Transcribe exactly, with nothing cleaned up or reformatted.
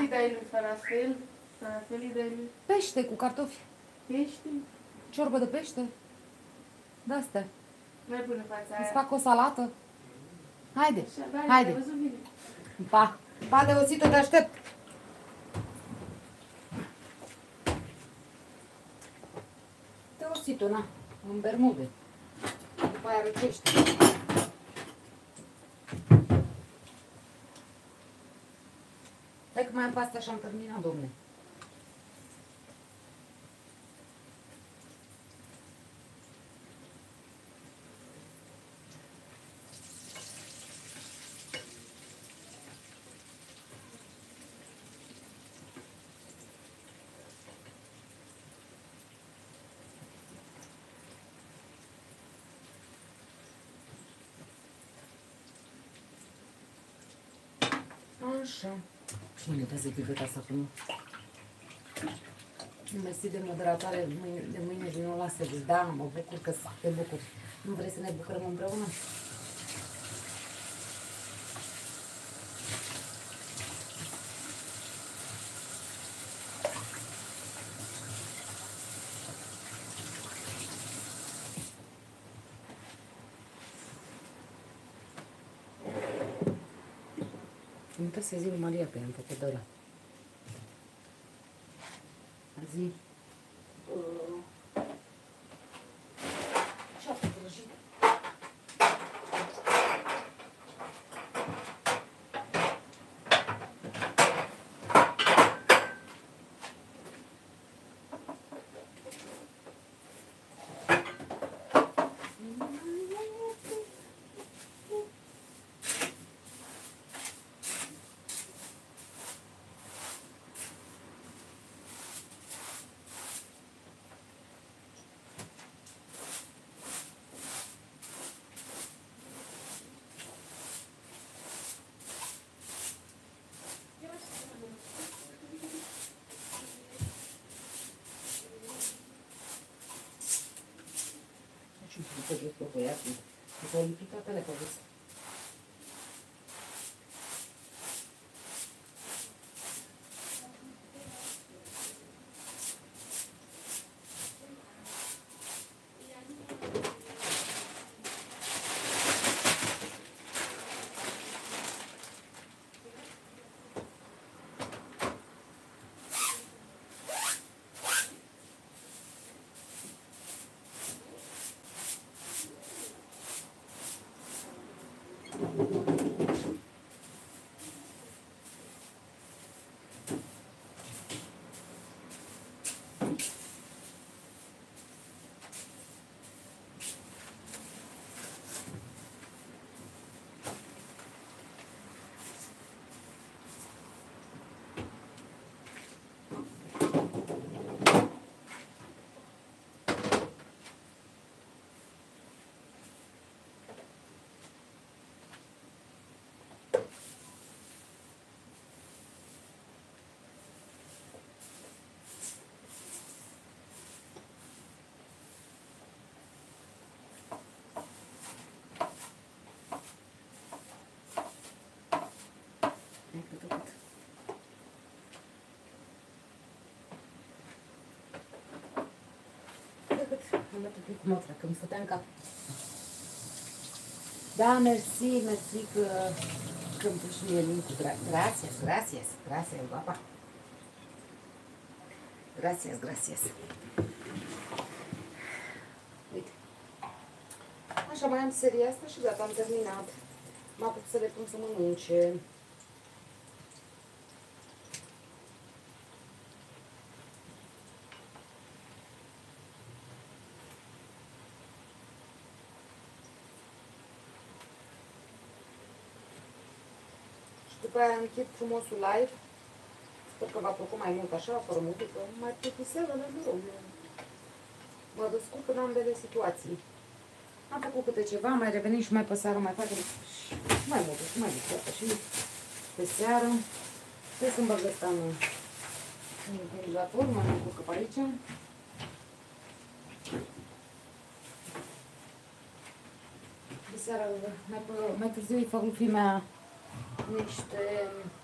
îi dai lui falafel? Falafel îi dai lui? Pește cu cartofi. Pește? Ciorbă de pește. De-astea. Mai bună fața Îți aia. fac o salată. Haide, Așa, da, haide. ai văzut bine. Pa. Pa de oțită, te aștept. Te oțită, na. În bermude. După aia răcește. Hai că mai am pasta și am terminat, domne. Așa. Și mâine trebuie să eticheta asta cu nu. Mersi de moderatare de mâine și nu o lasă. Da, mă bucur că te bucur. Nu vrei să ne bucurăm împreună? Am uitat să-i zic lui Maria că i-am făcut de ăla. Zi. Ce-a prăjit? Să duc pe băiatul. S-au lipit toate păguți. Am dat un pic cu motra, că mi stătea în cap. Da, mersi, mersi că, că îmi pui și mie link-ul. Gracias, gracias, gracias, guapa. Gracias, gracias. Uite. Așa, mai am seria asta și gata, am terminat. M-a apuc să le pun să mănânce. După aia închid frumosul live. Sper că v-a plăcut mai mult așa, fără muzică. Mai plictiseală, dar mă rog. Mă descurc în ambele situații. Am făcut câte ceva, mai revenim și mai pe seară, mai facem și mai multe, și mai multe. Și pe seară. Trebuie să-mi băg ăsta în congelator, mai încurcă pe aici. De seară, mai, mai târziu îi fac lui fimea niște